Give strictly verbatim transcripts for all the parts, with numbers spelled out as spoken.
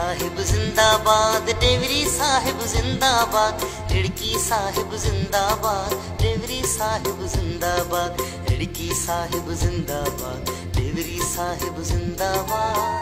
साहिब जिंदाबाद, डेवरी साहिब जिंदाबाद, रिड़की साहिब जिंदाबाद, डेवरी साहिब जिंदाबाद, रिड़की साहिब जिंदाबाद, डेवरी साहिब जिंदाबाद।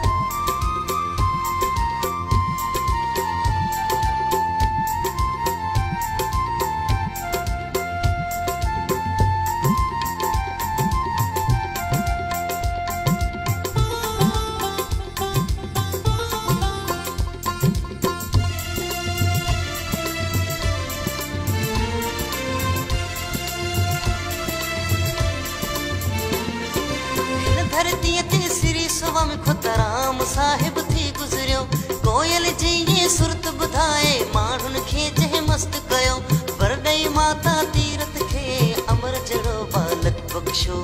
धरती ते श्री स्वामी खुतराम साहिब थी गुजरियो, कोयल जी ये सुरत बुधाए माण्हुनि खे जंहिं मस्त कयो, वरॾई माता तीरथ खे अमर जड़ो बालक बख्शो।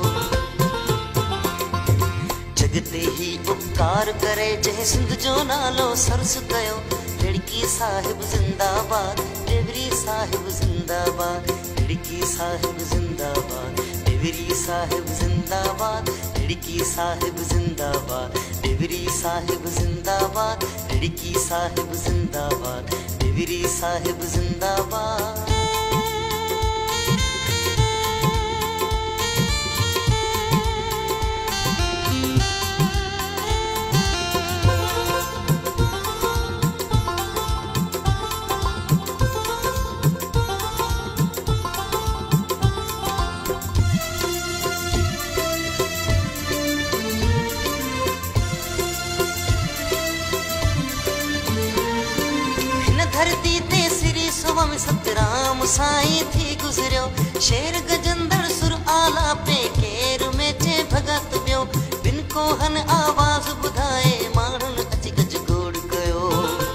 जग ते ही उपकार करे जंहिं सिंध जो नालो सरस कयो, रिड़की साहिब जिंदाबाद, डेवरी साहिब जिंदाबाद, रिड़की साहिब जिंदाबाद, डेवरी साहिब जिंदाबाद, रिड़की साहिब जिंदाबाद, डेवरी साहिब जिंदाबाद, रिड़की साहिब जिंदाबाद, डेवरी साहिब जिंदाबाद। धरती ते श्री स्वामी सतराम साईं थी गुजरियो, शेर गजंदड़ सुर आलापे केर में चे भगत बियो, बिन कोहन आवाज बुधाए माण्हुनि अच गज गोड़ कयो।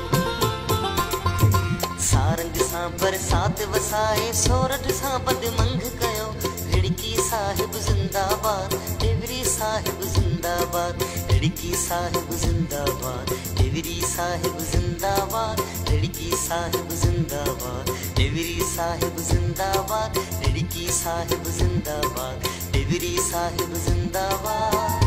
सारंग सां बरसात वसाए सोरठ सां बदमंग कयो, रिड़की साहिब जिंदाबाद, डेवरी साहिब जिंदाबाद, रिड़की साहिब जिंदाबाद, डेवरी साहिब जिंदाबाद, रिड़की साहिब जिंदाबाद, डेवरी साहिब जिंदाबाद, रिड़की साहिब जिंदाबाद, डेवरी साहिब जिंदाबाद।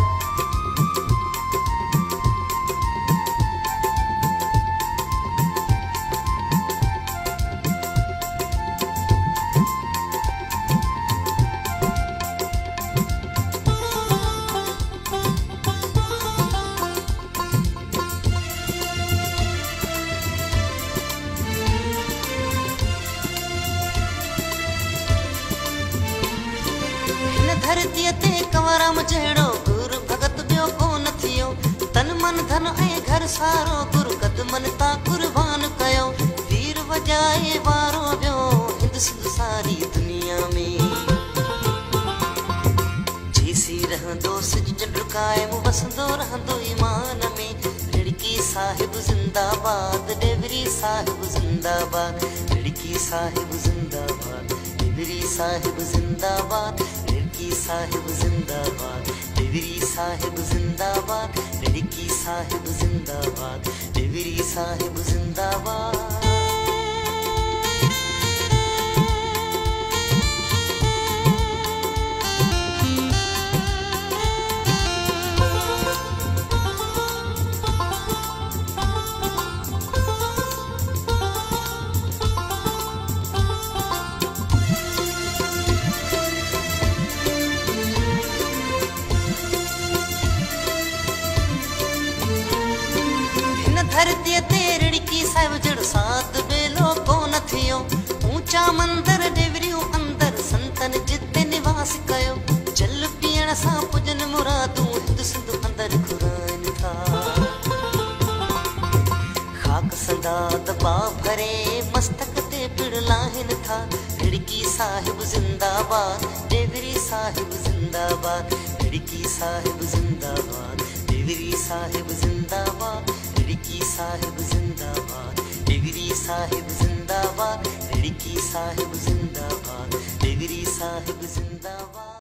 धरती ते कंवराम जहिड़ो गुरु भगत ॿियो कोन थियो, तन मन धन ऐं घर सारो गुरु कदमनि तां कुर्बान कयो, वीर वॼाए वारो वियो हिंद सिंध सारी दुनिया में। जेसी रहंदो सिज चंड क़ाइम वसंदो रहंदो ईमान में, रिड़की साहिब जिंदाबाद, डेवरी साहिब जिंदाबाद, रिड़की साहिब जिंदाबाद, डेवरी साहिब जिंदाबाद, रिड़की साहिब जिंदाबाद, डेवरी साहिब जिंदाबाद, रिड़की साहिब जिंदाबाद, डेवरी साहिब जिंदाबाद। धरती ते रिड़की साहिब जड़ो साथ बेलो कोन थियो, ऊंचा मंदर डेवरियूं अंदर संतन जिते निवास कयो, जल पीअण सां पुजन मुरादूं हिंद सिंध अंदर घुराइन था। खाक संदा दबा भरे मस्तक ते पिड़ लाहिन था, रिड़की साहिब जिंदाबाद, डेवरी साहिब जिंदाबाद, रिड़की साहिब जिंदाबाद, डेवरी साहिब जिंदाबाद, रिड़की साहिब जिंदाबाद, डेवरी साहिब जिंदाबाद, रिड़की साहिब जिंदाबाद, डेवरी साहिब जिंदाबाद।